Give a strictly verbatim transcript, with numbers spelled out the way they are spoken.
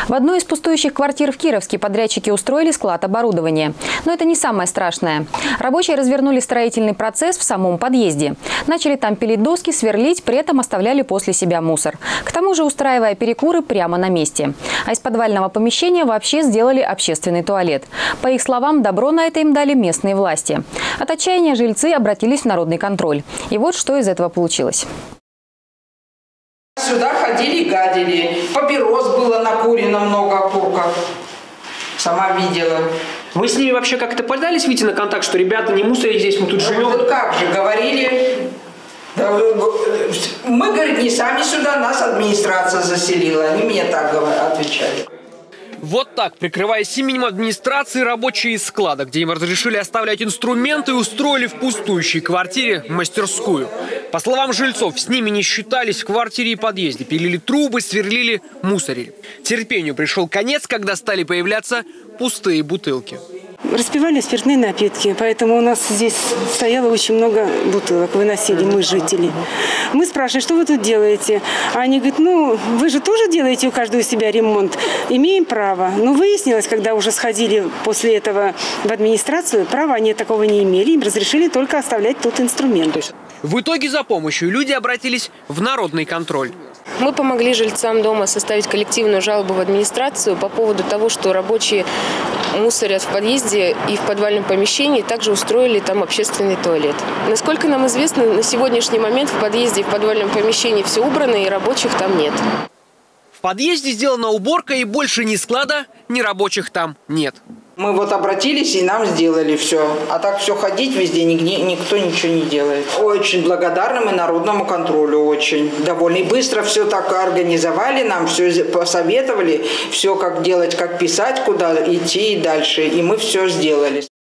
В одной из пустующих квартир в Кировске подрядчики устроили склад оборудования. Но это не самое страшное. Рабочие развернули строительный процесс в самом подъезде. Начали там пилить доски, сверлить, при этом оставляли после себя мусор. К тому же устраивая перекуры прямо на месте. А из подвального помещения вообще сделали общественный туалет. По их словам, добро на это им дали местные власти. От отчаяния жильцы обратились в народный контроль. И вот что из этого получилось. Сюда ходили, гадили. Папирос было накурено, много окурков. Сама видела. Вы с ними вообще как-то пытались выйти на контакт, что ребята, не мусорите здесь, мы тут да живем? Вот как же, говорили. Мы, говорит, не сами сюда, нас администрация заселила. Они мне так отвечали. Вот так, прикрываясь именем администрации, рабочие из склада, где им разрешили оставлять инструменты, устроили в пустующей квартире мастерскую. По словам жильцов, с ними не считались в квартире и подъезде. Пилили трубы, сверлили, мусорили. Терпению пришел конец, когда стали появляться пустые бутылки. Распивали спиртные напитки, поэтому у нас здесь стояло очень много бутылок, выносили мы, жители. Мы спрашивали, что вы тут делаете? А они говорят, ну, вы же тоже делаете у каждого из себя ремонт, имеем право. Но выяснилось, когда уже сходили после этого в администрацию, права они такого не имели, им разрешили только оставлять тут инструменты. В итоге за помощью люди обратились в народный контроль. Мы помогли жильцам дома составить коллективную жалобу в администрацию по поводу того, что рабочие мусорят в подъезде и в подвальном помещении, также устроили там общественный туалет. Насколько нам известно, на сегодняшний момент в подъезде и в подвальном помещении все убрано, и рабочих там нет. В подъезде сделана уборка, и больше ни склада, ни рабочих там нет. Мы вот обратились, и нам сделали все. А так все ходить везде, нигде, никто ничего не делает. Очень благодарны мы народному контролю, очень. Довольно и быстро все так организовали, нам все посоветовали, все как делать, как писать, куда идти и дальше. И мы все сделали.